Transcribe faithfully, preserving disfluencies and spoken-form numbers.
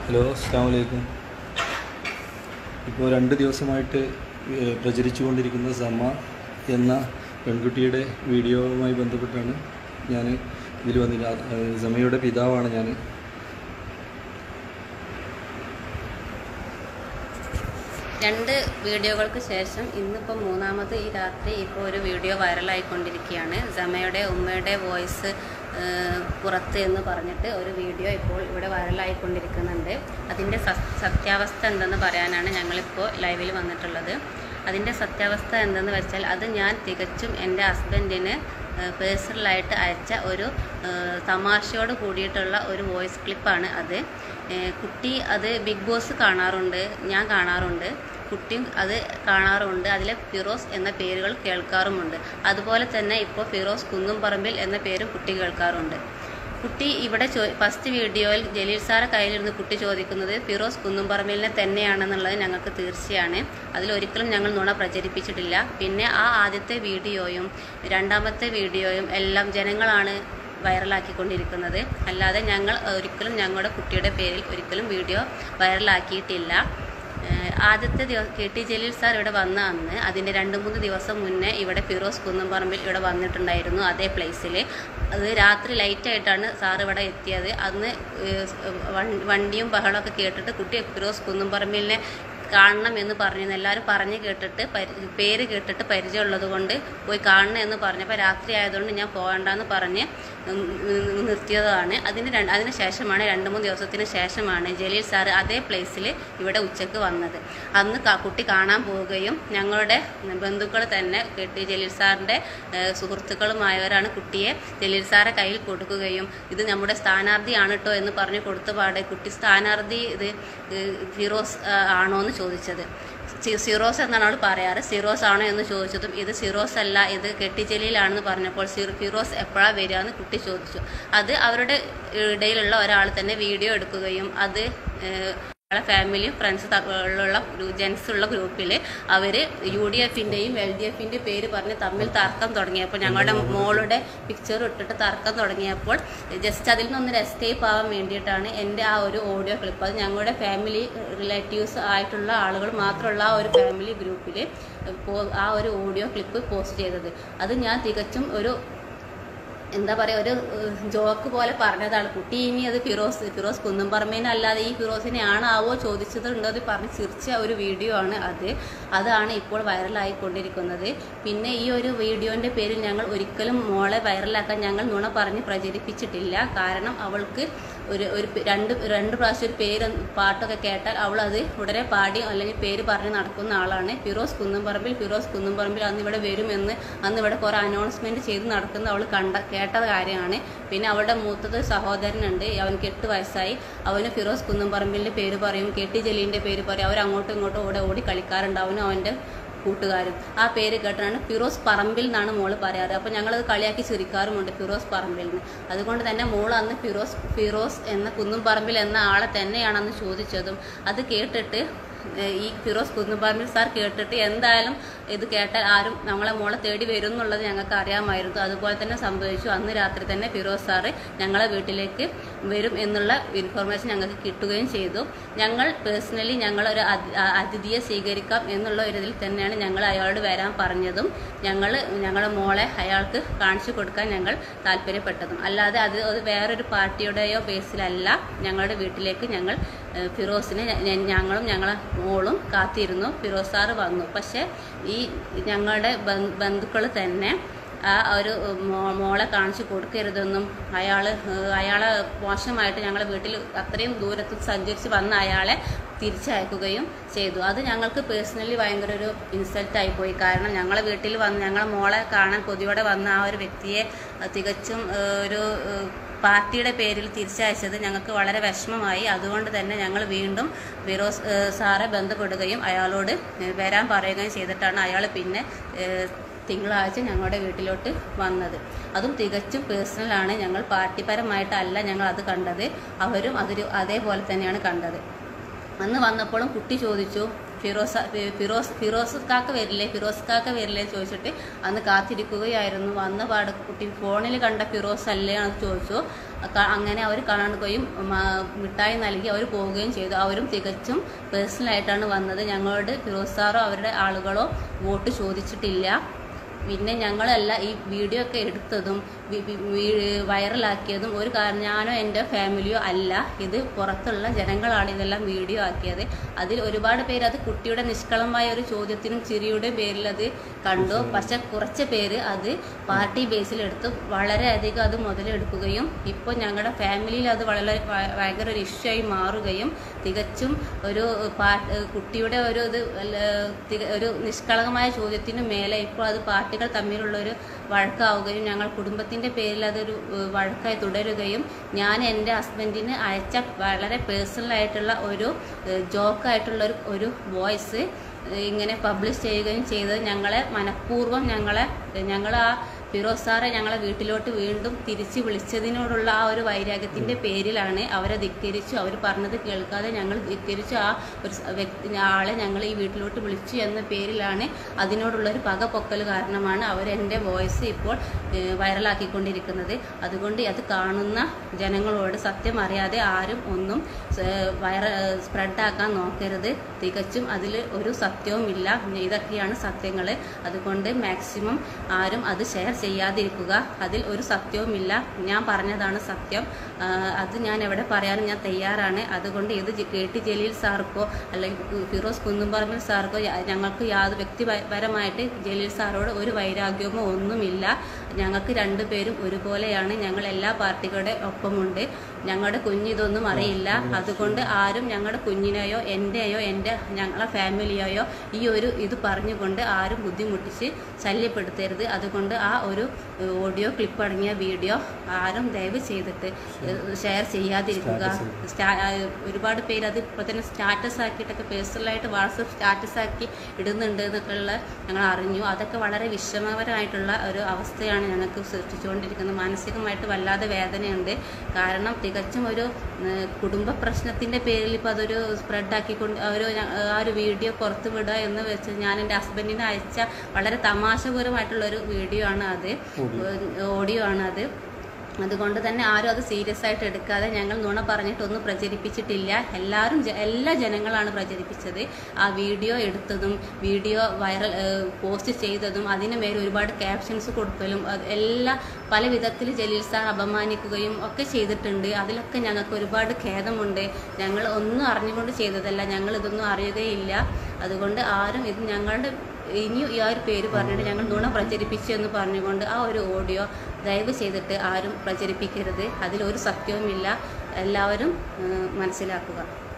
Hello, അസ്സലാമു അലൈക്കും. ഇപ്പോൾ രണ്ട് ദിവസമായിട്ട് പ്രചരിച്ചു കൊണ്ടിരിക്കുന്ന സമ എന്ന പെൺകുട്ടിയുടെ വീഡിയോവുമായി ബന്ധപ്പെട്ടാണ് ഞാൻ ഇതിൽ വന്നില്ല. സമയുടെ പിതാവാണ് ഞാൻ. രണ്ട് വീഡിയോകൾക്ക് ശേഷം ഇന്നിപ്പോൾ മൂന്നാമത് ഈ രാത്രി ഇപ്പോൾ ഒരു വീഡിയോ വൈറലായിക്കൊണ്ടിരിക്കുകയാണ്. സമയുടെ ഉമ്മയുടെ വോയിസ് പുറത്ത് എന്ന് പറഞ്ഞിട്ട് ഒരു വീഡിയോ ഇപ്പോൾ ഇവിടെ വൈറലായിക്കൊണ്ടിരിക്കുന്നുണ്ട്. അതിൻ്റെ സത്യാവസ്ഥ എന്തെന്ന് പറയാനാണ് ഞങ്ങളിപ്പോൾ ലൈവിൽ വന്നിട്ടുള്ളത്. അതിൻ്റെ സത്യാവസ്ഥ എന്തെന്ന് വെച്ചാൽ അത് ഞാൻ തികച്ചും എൻ്റെ ഹസ്ബൻഡിന് പേഴ്സണലായിട്ട് അയച്ച ഒരു തമാശയോട് കൂടിയിട്ടുള്ള ഒരു വോയിസ് ക്ലിപ്പാണ് അത്. കുട്ടി അത് ബിഗ് ബോസ് കാണാറുണ്ട്, ഞാൻ കാണാറുണ്ട്, കുട്ടിയും അത് കാണാറുണ്ട്. അതിലെ ഫിറോസ് എന്ന പേരുകൾ കേൾക്കാറുമുണ്ട്. അതുപോലെ തന്നെ ഇപ്പോൾ ഫിറോസ് കുന്നുംപറമ്പിൽ എന്ന പേരും കുട്ടി കേൾക്കാറുണ്ട്. കുട്ടി ഇവിടെ ചോ ഫസ്റ്റ് വീഡിയോയിൽ ജലീൽ സാറെ കയ്യിലിരുന്ന് കുട്ടി ചോദിക്കുന്നത് ഫിറോസ് കുന്നുംപറമ്പിലിനെ തന്നെയാണെന്നുള്ളത് ഞങ്ങൾക്ക് തീർച്ചയാണ്. അതിലൊരിക്കലും ഞങ്ങൾ നുണ പ്രചരിപ്പിച്ചിട്ടില്ല. പിന്നെ ആ ആദ്യത്തെ വീഡിയോയും രണ്ടാമത്തെ വീഡിയോയും എല്ലാം ജനങ്ങളാണ് വൈറലാക്കിക്കൊണ്ടിരിക്കുന്നത്. അല്ലാതെ ഞങ്ങൾ ഒരിക്കലും ഞങ്ങളുടെ കുട്ടിയുടെ പേരിൽ ഒരിക്കലും വീഡിയോ വൈറലാക്കിയിട്ടില്ല. ആദ്യത്തെ ദിവസം കെ ടി ജലീൽ സാർ ഇവിടെ വന്ന അന്ന് അതിൻ്റെ രണ്ട് മൂന്ന് ദിവസം മുന്നേ ഇവിടെ ഫിറോസ് കുന്നുംപറമ്പിൽ ഇവിടെ വന്നിട്ടുണ്ടായിരുന്നു. അതേ പ്ലേസിൽ അത് രാത്രി ലൈറ്റായിട്ടാണ് സാർ ഇവിടെ എത്തിയത്. അന്ന് വണ്ടിയും ബഹളമൊക്കെ കേട്ടിട്ട് കുട്ടി ഫിറോസ് കുന്നുംപറമ്പിലിനെ കാണണം എന്ന് പറഞ്ഞിരുന്നു. എല്ലാവരും പറഞ്ഞ് കേട്ടിട്ട് പേര് കേട്ടിട്ട് പരിചയമുള്ളത് കൊണ്ട് പോയി കാണണം എന്ന് പറഞ്ഞപ്പോൾ രാത്രി ആയതുകൊണ്ട് ഞാൻ പോകണ്ടെന്ന് പറഞ്ഞ് നിർത്തിയതാണ്. അതിന് രണ്ട് അതിന് ശേഷമാണ് രണ്ട് മൂന്ന് ദിവസത്തിന് ശേഷമാണ് ജലീൽ സാറ് അതേ പ്ലേസിൽ ഇവിടെ ഉച്ചയ്ക്ക് വന്നത്. അന്ന് കുട്ടി കാണാൻ പോവുകയും ഞങ്ങളുടെ ബന്ധുക്കൾ തന്നെ കെട്ടി ജലീൽ സാറിൻ്റെ സുഹൃത്തുക്കളുമായവരാണ് കുട്ടിയെ ജലീൽ സാറെ കയ്യിൽ കൊടുക്കുകയും ഇത് നമ്മുടെ സ്ഥാനാർത്ഥിയാണ് കേട്ടോ എന്ന് പറഞ്ഞ് കൊടുത്തപാടെ കുട്ടി സ്ഥാനാർത്ഥി ഇത് ഫിറോസ് ആണോ എന്ന് ചോദിച്ചത്. സിറോസ് എന്നാണ് അവൾ പറയാറ്. സിറോസ് ആണോ എന്ന് ചോദിച്ചതും ഇത് സിറോസ് അല്ല, ഇത് കെട്ടി ജലീലാണെന്ന് പറഞ്ഞപ്പോൾ ഫിറോസ് എപ്പോഴാണ് വരിക എന്ന് കുട്ടി ചോദിച്ചു. അത് അവരുടെ ഇടയിലുള്ള ഒരാൾ തന്നെ വീഡിയോ എടുക്കുകയും അത് ഫാമിലിയും ഫ്രണ്ട്സ് ഉള്ള ജെൻസ് ഉള്ള ഗ്രൂപ്പിൽ അവർ യു ഡി എഫിൻ്റെയും എൽ ഡി എഫിൻ്റെ പേര് പറഞ്ഞ് തമ്മിൽ തർക്കം തുടങ്ങിയപ്പോൾ ഞങ്ങളുടെ മോളുടെ പിക്ചർ ഇട്ടിട്ട് തർക്കം തുടങ്ങിയപ്പോൾ ജസ്റ്റ് അതിൽ നിന്നൊന്നൊരു എസ്കേപ്പ് ആവാൻ വേണ്ടിയിട്ടാണ് എൻ്റെ ആ ഒരു ഓഡിയോ ക്ലിപ്പ് അത് ഞങ്ങളുടെ ഫാമിലി റിലേറ്റീവ്സ് ആയിട്ടുള്ള ആളുകൾ മാത്രമുള്ള ആ ഒരു ഫാമിലി ഗ്രൂപ്പിൽ ആ ഒരു ഓഡിയോ ക്ലിപ്പ് പോസ്റ്റ് ചെയ്തത്. അത് ഞാൻ തികച്ചും ഒരു എന്താ പറയുക ഒരു ജോക്ക് പോലെ പറഞ്ഞതാണ്. കുട്ടി ഇനി അത് ഫിറോസ് ഫിറോസ് കുന്നുംപറമ്പേനെ അല്ലാതെ ഈ ഫിറോസിനെ ആണാവോ ചോദിച്ചതുണ്ടോ എന്ന് പറഞ്ഞ് ചിരിച്ച ഒരു വീഡിയോ ആണ് അത്. അതാണ് ഇപ്പോൾ വൈറലായിക്കൊണ്ടിരിക്കുന്നത്. പിന്നെ ഈ ഒരു വീഡിയോൻ്റെ പേരിൽ ഞങ്ങൾ ഒരിക്കലും മോളെ വൈറലാക്കാൻ ഞങ്ങൾ നുണ പറഞ്ഞ് പ്രചരിപ്പിച്ചിട്ടില്ല. കാരണം അവൾക്ക് ഒരു ഒരു രണ്ട് രണ്ട് പ്രാവശ്യം ഒരു പേര് പാട്ടൊക്കെ കേട്ടാൽ അവൾ അത് ഉടനെ പാടി അല്ലെങ്കിൽ പേര് പറഞ്ഞ് നടക്കുന്ന ആളാണ്. ഫിറോസ് കുന്നുംപറമ്പിൽ ഫിറോസ് കുന്നുംപറമ്പിൽ അന്ന് ഇവിടെ വരുമെന്ന് അന്ന് ഇവിടെ കുറേ അനൗൺസ്മെൻറ്റ് ചെയ്ത് നടക്കുന്ന അവൾ കണ്ട കേട്ട കാര്യമാണ്. പിന്നെ അവളുടെ മൂത്തത് സഹോദരനുണ്ട്, അവനക്ക് എട്ട് വയസ്സായി. അവന് ഫിറോസ് കുന്നുംപറമ്പിലിൻ്റെ പേര് പറയും, കെ ടി ജലീലിൻ്റെ പേര് പറയും. അവരങ്ങോട്ടും ഇങ്ങോട്ടും ഓടെ ഓടി കളിക്കാറുണ്ട്. അവനും അവൻ്റെ കൂട്ടുകാരും ആ പേര് കേട്ടാണ് ഫിറോസ് പറമ്പിൽ എന്നാണ് മോള് പറയാറ്. അപ്പോൾ ഞങ്ങളത് കളിയാക്കി ചിരിക്കാറുമുണ്ട് ഫിറോസ് പറമ്പിൽ നിന്ന്. അതുകൊണ്ട് തന്നെ മോൾ അന്ന് ഫിറോസ് ഫിറോസ് എന്ന കുന്നുംപറമ്പിൽ എന്ന ആളെ തന്നെയാണെന്ന് ചോദിച്ചതും അത് കേട്ടിട്ട് ഈ ഫിറോസ് കുന്നുംപറമ്പിൽ സാർ കേട്ടിട്ട് എന്തായാലും ഇത് കേട്ടാൽ ആരും നമ്മളെ മോളെ തേടി വരും എന്നുള്ളത് ഞങ്ങൾക്ക് അറിയാമായിരുന്നു. അതുപോലെ തന്നെ സംഭവിച്ചു. അന്ന് രാത്രി തന്നെ ഫിറോസ് സാറ് ഞങ്ങളെ വീട്ടിലേക്ക് വരും എന്നുള്ള ഇൻഫർമേഷൻ ഞങ്ങൾക്ക് കിട്ടുകയും ചെയ്തു. ഞങ്ങൾ പേഴ്സണലി ഞങ്ങളൊരു അതിഥിയെ സ്വീകരിക്കാം എന്നുള്ള ഒരു ഇതിൽ തന്നെയാണ് ഞങ്ങൾ അയാളോട് വരാൻ പറഞ്ഞതും ഞങ്ങൾ ഞങ്ങളുടെ മോളെ അയാൾക്ക് കാണിച്ചു കൊടുക്കാൻ ഞങ്ങൾ താല്പര്യപ്പെട്ടതും. അല്ലാതെ അത് വേറൊരു പാർട്ടിയുടെയോ ബേസിലല്ല ഞങ്ങളുടെ വീട്ടിലേക്ക് ഞങ്ങൾ ഫിറോസിനെ ഞങ്ങളും ഞങ്ങളെ മോളും കാത്തിരുന്നു. ഫിറോസ് സാറ് വന്നു. പക്ഷേ ഈ ഞങ്ങളുടെ ബന്ധുക്കൾ തന്നെ ആ ഒരു മോളെ കാണിച്ചു കൊടുക്കരുതെന്നും അയാൾ അയാളെ മോശമായിട്ട് ഞങ്ങളുടെ വീട്ടിൽ അത്രയും ദൂരത്ത് സഞ്ചരിച്ച് വന്ന അയാളെ തിരിച്ചയക്കുകയും ചെയ്തു. അത് ഞങ്ങൾക്ക് പേഴ്സണലി ഭയങ്കര ഒരു ഇൻസൾട്ടായിപ്പോയി. കാരണം ഞങ്ങളെ വീട്ടിൽ വന്ന് ഞങ്ങളെ മോളെ കാണാൻ കൊതിയോടെ വന്ന ആ ഒരു വ്യക്തിയെ തികച്ചും ഒരു പാർട്ടിയുടെ പേരിൽ തിരിച്ചയച്ചത് ഞങ്ങൾക്ക് വളരെ വിഷമമായി. അതുകൊണ്ട് തന്നെ ഞങ്ങൾ വീണ്ടും ഫിറോസ് സാറെ ബന്ധപ്പെടുകയും അയാളോട് വരാൻ പറയുകയും ചെയ്തിട്ടാണ് അയാൾ പിന്നെ തിങ്കളാഴ്ച ഞങ്ങളുടെ വീട്ടിലോട്ട് വന്നത്. അതും തികച്ചും പേഴ്സണലാണ്. ഞങ്ങൾ പാർട്ടിപരമായിട്ടല്ല ഞങ്ങൾ അത് കണ്ടത്. അവരും അതൊരു അതേപോലെ തന്നെയാണ് കണ്ടത്. അന്ന് വന്നപ്പോഴും കുട്ടി ചോദിച്ചു ഫിറോസ് ഫിറോസ് ഫിറോസ് കാക്ക വരില്ലേ ഫിറോസ് കാക്ക വരില്ലേ ചോദിച്ചിട്ട് അന്ന് കാത്തിരിക്കുകയായിരുന്നു. വന്ന പാട് കുട്ടി ഫോണിൽ കണ്ട ഫിറോസ് അല്ലേ എന്ന് ചോദിച്ചു. അങ്ങനെ അവർ കാണുകയും മിഠായി നൽകി അവർ പോവുകയും ചെയ്തു. അവരും തികച്ചും പേഴ്സണലായിട്ടാണ് വന്നത്. ഞങ്ങളോട് ഫിറോസ് സാറോ അവരുടെ ആളുകളോ വോട്ട് ചോദിച്ചിട്ടില്ല. പിന്നെ ഞങ്ങളല്ല ഈ വീഡിയോ ഒക്കെ എടുത്തതും വൈറലാക്കിയതും ഒരു കാരണം ഞാനോ എൻ്റെ ഫാമിലിയോ അല്ല. ഇത് പുറത്തുള്ള ജനങ്ങളാണ് ഇതെല്ലാം വീഡിയോ ആക്കിയത്. അതിൽ ഒരുപാട് പേര് അത് കുട്ടിയുടെ നിഷ്കളമായ ഒരു ചോദ്യത്തിനും ചിരിയുടെ പേരിൽ അത് കണ്ടു. പക്ഷെ കുറച്ച് പേര് അത് പാർട്ടി ബേസിലെടുത്ത് വളരെയധികം അത് മുതലെടുക്കുകയും ഇപ്പോൾ ഞങ്ങളുടെ ഫാമിലിയിൽ അത് വളരെ ഭയങ്കര ഒരു ഇഷ്യൂ ആയി മാറുകയും തികച്ചും ഒരു പാ കുട്ടിയുടെ ഒരു ഇത് ഒരു നിഷ്കളങ്കമായ ചോദ്യത്തിനു മേലെ ഇപ്പോൾ അത് പാർട്ടികൾ തമ്മിലുള്ളൊരു വഴക്കാവുകയും ഞങ്ങൾ കുടുംബത്തിൻ്റെ പേരിൽ അതൊരു വഴക്കായി തുടരുകയും ഞാൻ എൻ്റെ ഹസ്ബൻഡിന് അയച്ച വളരെ പേഴ്സണലായിട്ടുള്ള ഒരു ജോക്കായിട്ടുള്ള ഒരു ഒരു വോയിസ് ഇങ്ങനെ പബ്ലിഷ് ചെയ്യുകയും ചെയ്തത് ഞങ്ങളെ മനഃപൂർവ്വം ഞങ്ങളെ ഞങ്ങൾ ആ ഫിറോസ് സാറെ ഞങ്ങളെ വീട്ടിലോട്ട് വീണ്ടും തിരിച്ച് വിളിച്ചതിനോടുള്ള ആ ഒരു വൈരാഗ്യത്തിൻ്റെ പേരിലാണ്. അവരെ ധിക്കരിച്ചു. അവർ പറഞ്ഞത് കേൾക്കാതെ ഞങ്ങൾ ധിക്കരിച്ചു. ആ ഒരു വ്യക്തി ആളെ ഞങ്ങൾ ഈ വീട്ടിലോട്ട് വിളിച്ചു എന്ന പേരിലാണ്. അതിനോടുള്ളൊരു പക പൊക്കൽ കാരണമാണ് അവർ എൻ്റെ വോയിസ് ഇപ്പോൾ വൈറലാക്കിക്കൊണ്ടിരിക്കുന്നത്. അതുകൊണ്ട് അത് കാണുന്ന ജനങ്ങളോട് സത്യം അറിയാതെ ആരും ഒന്നും വൈറ സ്പ്രെഡാക്കാൻ നോക്കരുത്. തികച്ചും അതിൽ ഒരു സത്യവും ഇല്ല. ഇതൊക്കെയാണ് സത്യങ്ങൾ. അതുകൊണ്ട് മാക്സിമം ആരും അത് ഷെയർ ചെയ്യാതിരിക്കുക. അതിൽ ഒരു സത്യവുമില്ല. ഞാൻ പറഞ്ഞതാണ് സത്യം. അത് ഞാൻ എവിടെ പറയാനും ഞാൻ തയ്യാറാണ്. അതുകൊണ്ട് ഇത് കെ ടി ജലീൽ സാർക്കോ അല്ലെങ്കിൽ ഫിറോസ് കുന്നുംപറമ്പിൽ സാർക്കോ ഞങ്ങൾക്ക് യാതൊരു വ്യക്തിപരമായിട്ട് ജലീൽ സാറോട് ഒരു വൈരാഗ്യമോ ഒന്നുമില്ല. ഞങ്ങൾക്ക് രണ്ടുപേരും ഒരുപോലെയാണ്. ഞങ്ങൾ എല്ലാ പാർട്ടികളുടെ ഒപ്പമുണ്ട്. ഞങ്ങളുടെ കുഞ്ഞിതൊന്നും അറിയില്ല. അതുകൊണ്ട് ആരും ഞങ്ങളുടെ കുഞ്ഞിനെയോ എൻ്റെയോ എൻ്റെ ഞങ്ങളെ ഫാമിലിയെയോ ഈ ഒരു ഇത് പറഞ്ഞുകൊണ്ട് ആരും ബുദ്ധിമുട്ടിച്ച് ശല്യപ്പെടുത്തരുത്. അതുകൊണ്ട് ആ ഒരു ഓഡിയോ ക്ലിപ്പ് അടങ്ങിയ വീഡിയോ ആരും ദയവ് ചെയ്തിട്ട് ഷെയർ ചെയ്യാതിരിക്കുക. ഒരുപാട് പേര് അത് ഇപ്പോൾ തന്നെ സ്റ്റാറ്റസ് ആക്കിയിട്ടൊക്കെ പേഴ്സണലായിട്ട് വാട്സപ്പ് സ്റ്റാറ്റസ് ആക്കി ഇടുന്നുണ്ട് എന്നൊക്കെയുള്ള ഞങ്ങൾ അറിഞ്ഞു. അതൊക്കെ വളരെ വിഷമകരമായിട്ടുള്ള ഒരു അവസ്ഥയാണ് ഞങ്ങൾക്ക് സൃഷ്ടിച്ചുകൊണ്ടിരിക്കുന്നത്. മാനസികമായിട്ട് വല്ലാതെ വേദനയുണ്ട്. കാരണം തികച്ചും ഒരു കുടുംബ പ്രശ്നത്തിൻ്റെ പേരിൽ ഇപ്പോൾ അതൊരു സ്പ്രെഡാക്കിക്കൊണ്ട് ഒരു ആ ഒരു വീഡിയോ പുറത്തു വിടുക എന്ന് വെച്ച് ഞാൻ എൻ്റെ ഹസ്ബൻഡിന് അയച്ച വളരെ തമാശപരമായിട്ടുള്ളൊരു വീഡിയോ ആണ് അത്, ഓഡിയോ ആണ് അത്. അതുകൊണ്ട് തന്നെ ആരും അത് സീരിയസ് ആയിട്ട് എടുക്കാതെ ഞങ്ങൾ നുണ പറഞ്ഞിട്ടൊന്നും പ്രചരിപ്പിച്ചിട്ടില്ല. എല്ലാവരും എല്ലാ ജനങ്ങളാണ് പ്രചരിപ്പിച്ചത്. ആ വീഡിയോ എടുത്തതും വീഡിയോ വൈറൽ പോസ്റ്റ് ചെയ്തതും അതിന് മേലെ ഒരുപാട് ക്യാപ്ഷൻസ് കൊടുക്കലും എല്ലാ പല വിധത്തിൽ ജലീൽ സാർ അപമാനിക്കുകയും ഒക്കെ ചെയ്തിട്ടുണ്ട്. അതിലൊക്കെ ഞങ്ങൾക്ക് ഒരുപാട് ഖേദമുണ്ട്. ഞങ്ങൾ ഒന്നും അറിഞ്ഞുകൊണ്ട് ചെയ്തതല്ല. ഞങ്ങൾ ഇതൊന്നും അറിയുകയില്ല. അതുകൊണ്ട് ആരും ഇത് ഞങ്ങളുടെ ഇനിയും ഈ ആ ഒരു പേര് പറഞ്ഞിട്ട് ഞങ്ങൾ നുണ പ്രചരിപ്പിച്ചു എന്ന് പറഞ്ഞുകൊണ്ട് ആ ഒരു ഓഡിയോ ദയവ് ചെയ്തിട്ട് ആരും പ്രചരിപ്പിക്കരുത്. അതിലൊരു സത്യവുമില്ല. എല്ലാവരും മനസ്സിലാക്കുക.